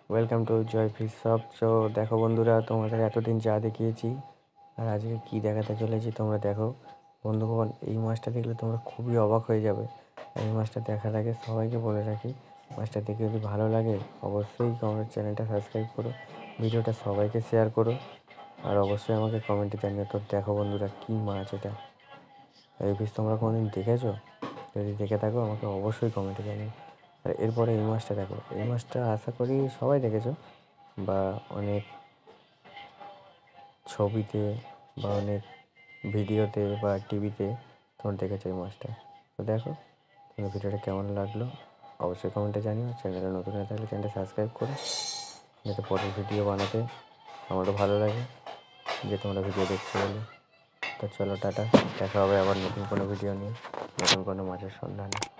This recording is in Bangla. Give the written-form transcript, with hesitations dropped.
Welcome to Joy fish shop. তো দেখো বন্ধুরা, তোমাদের এতদিন যা দেখিয়েছি আর আজকে কি দেখাতে চলেছি তোমরা দেখো। বন্ধুগণ, এই মাছটা দেখলে তোমরা খুবই অবাক হয়ে যাবে। এই মাছটা দেখার আগে সবাইকে বলে রাখি, মাছটা দেখে যদি ভালো লাগে অবশ্যই আমার চ্যানেলটা সাবস্ক্রাইব করো, ভিডিওটা সবাইকে শেয়ার করো, আর অবশ্যই আমাকে কমেন্টে জানিও। তো দেখো বন্ধুরা, কী মাছ এটা। এই ফিশ তোমরা কোনোদিন দেখেছো? যদি দেখে থাকো আমাকে অবশ্যই কমেন্টে জানিও। আর এরপরে এই মাছটা দেখো। এই মাছটা আশা করি সবাই দেখেছো, বা অনেক ছবিতে বা অনেক ভিডিওতে বা টিভিতে তোমরা দেখেছো এই মাছটা। তো দেখো, তোমার ভিডিওটা কেমন লাগলো অবশ্যই কমেন্টে জানিও। চ্যানেলে নতুন হয়ে থাকলে চ্যানেলটা সাবস্ক্রাইব করো, যাতে পরের ভিডিও বানাতে আমারও ভালো লাগে যে তোমরা ভিডিও দেখতে বলে। তো চলো টাটা, দেখা হবে আবার নতুন কোনো ভিডিও নিয়ে, নতুন কোনো মাছের সন্ধানে।